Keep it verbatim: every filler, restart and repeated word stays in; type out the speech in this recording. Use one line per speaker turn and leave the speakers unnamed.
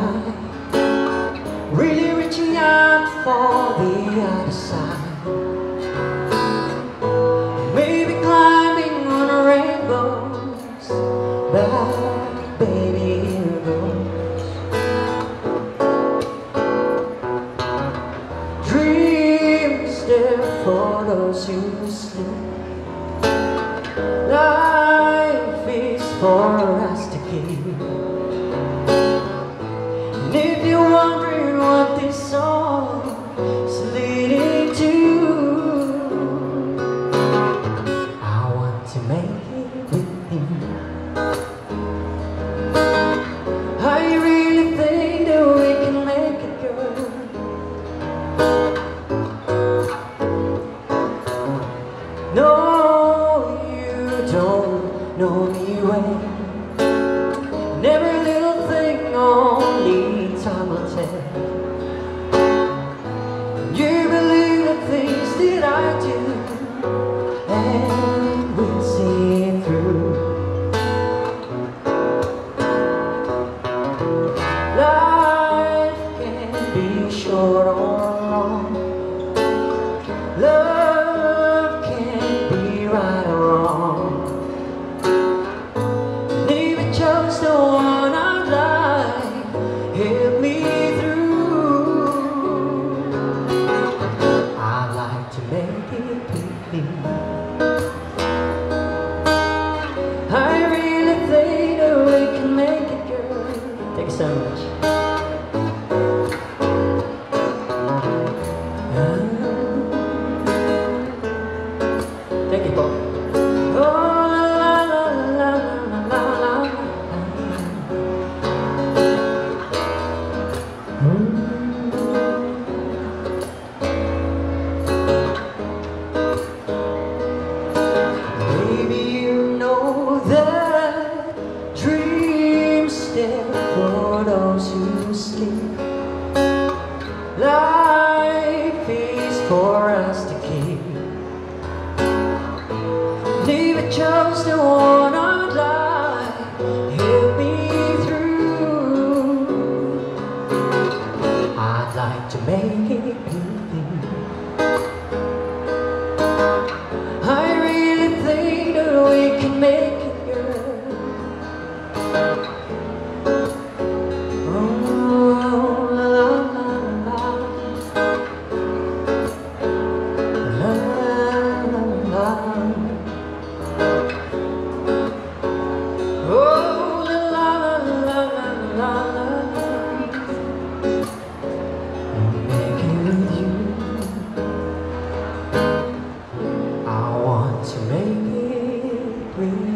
night, really reaching out for the other side. Maybe climbing on rainbows, but baby, here goes. Dreams, they're for those who sleep. Life is for us to keep. And if you're wondering what this song is leading to, I want to make it with you. I really think that we can make it good. No, you don't know me well, and every little thing only time will tell. You believe the things that I do, and we'll see it through. Life can be short or long. Love can be right or wrong. And if you chose the one I'd like, help me through. I'd like to make it with you. I really think that we can make it, girl. Thank you so much. Thank you, Paul. Oh, la la la la la la la. Maybe you know that dreams stand for those who sleep. Life is for us to keep. If I chose the one I'd like, help me through. I'd like to make it with you. I really think that we can make it, girl. Oh, la la la la. La la la. Oh, la la la la la la. Make it with you. I want to make it with you.